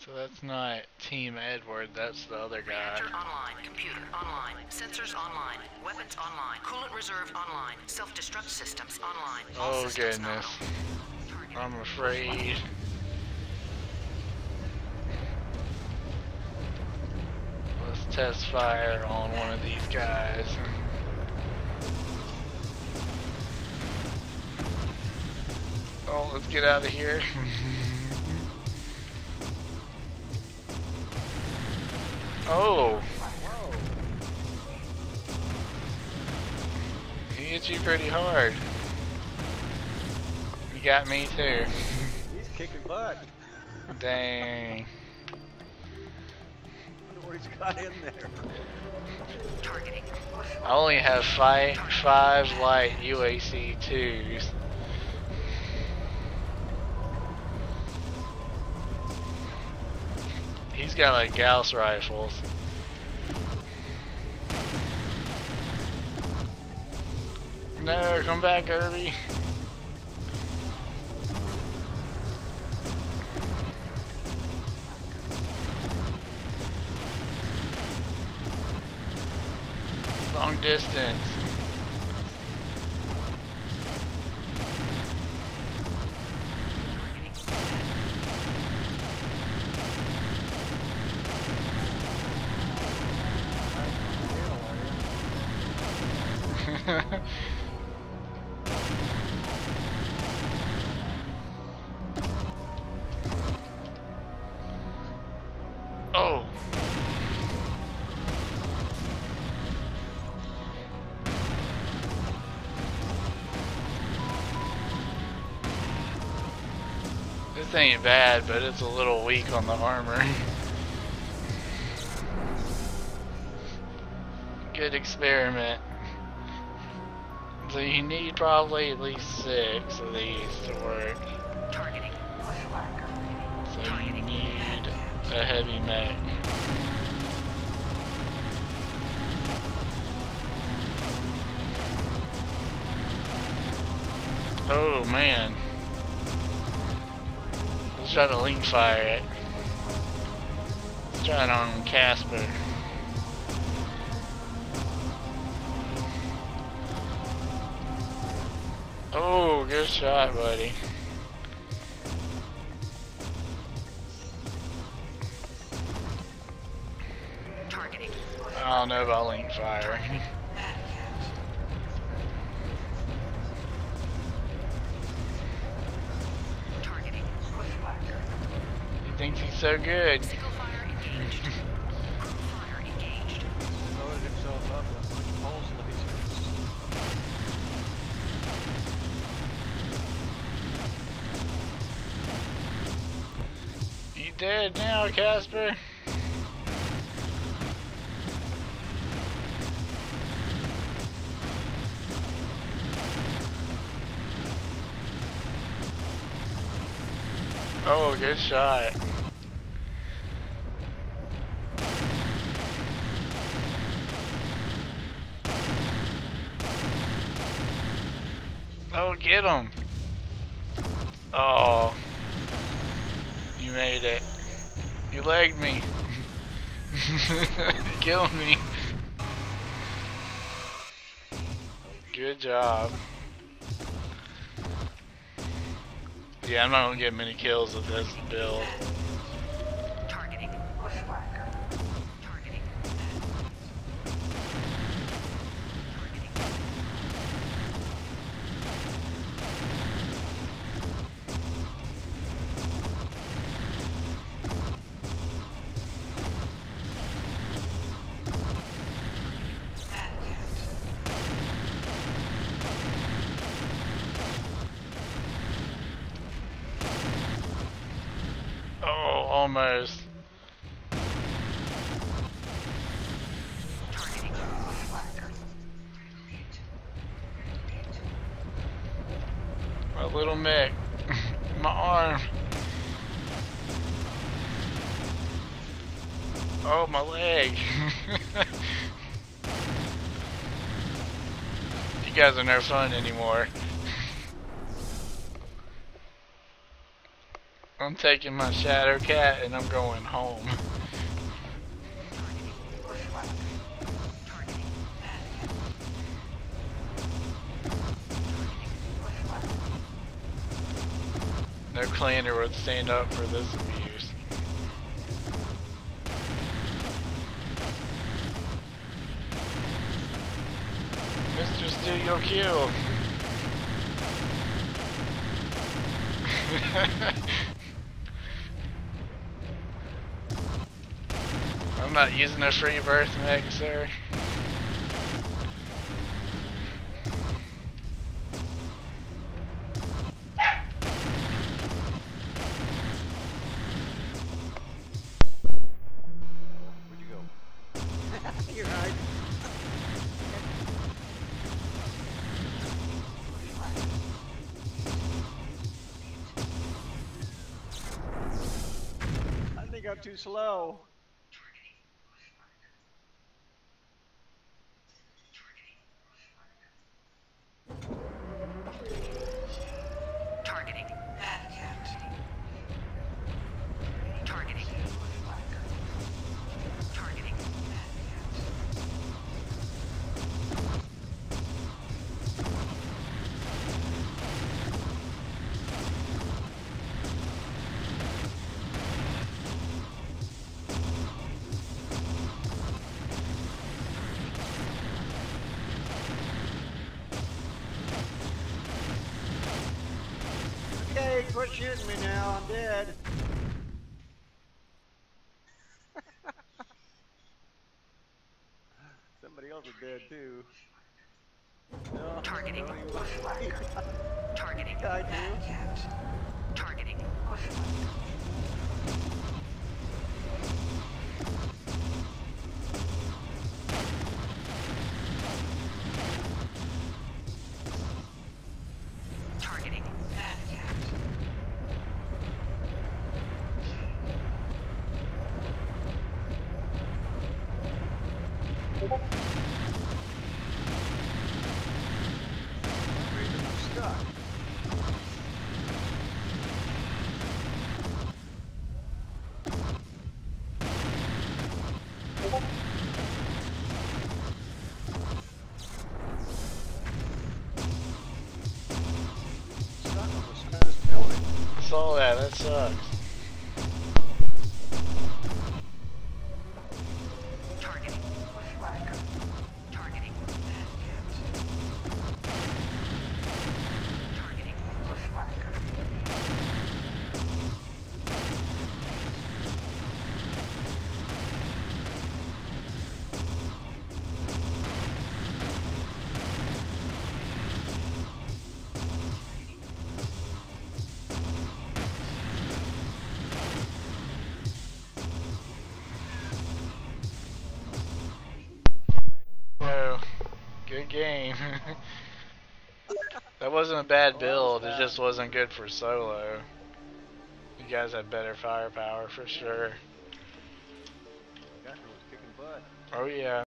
So that's not Team Edward, that's the other guy. Reactor online. Computer online. Sensors online. Weapons online. Coolant reserve online. Self-destruct systems online. All Oh systems goodness. nominal. I'm afraid. Let's test fire on one of these guys. Oh, let's get out of here. Oh! He hit you pretty hard. You got me too. He's kicking butt. Dang. I wonder what he's got in there. Targeting. I only have five light UAC-2s. He's got like Gauss rifles. No, come back, Kirby. Long distance. Oh. This ain't bad, but it's a little weak on the armor. Good experiment. So you need probably at least 6 of these to work. Targeting. So you need a heavy mech. Oh man. Let's try to link fire it. Let's try it on Casper. Oh, good shot, buddy. Targeting. I don't know about link fire. Targeting. He thinks he's so good. Single fire engaged. Group fire engaged. Loaded himself up with a bunch of pulse lasers. You dead now, Casper? Oh, good shot. Oh, get him. Oh. You made it. You legged me. You killed me. Good job. Yeah, I'm not gonna get many kills with this build. Targeting. Targeting. Oh, almost. Targeting. My little mech. My arm. Oh, my leg. You guys are no fun anymore. I'm taking my Shadow Cat and I'm going home. No cleaner would stand up for this abuse. Mr. Steal Your Kill. I'm not using a free birth mech, sir. Where'd you go? You're right. I think I'm too slow. Targeting. Targeting. Targeting. Okay, quit shooting me now. I'm dead. Somebody else is dead too. No, Targeting. don't even Targeting. I do. Targeting. Targeting. I'm stuck. Stuck on the side of this building. I saw that, that sucks. Targeting. Targeting. Targeting. Whoa, good game. That wasn't a bad build, it just wasn't good for solo. You guys had better firepower for sure. Guy was kicking butt. Oh yeah.